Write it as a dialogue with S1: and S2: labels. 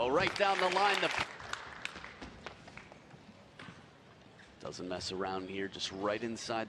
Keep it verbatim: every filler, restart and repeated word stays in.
S1: Oh, right down the line. The doesn't mess around here, just right inside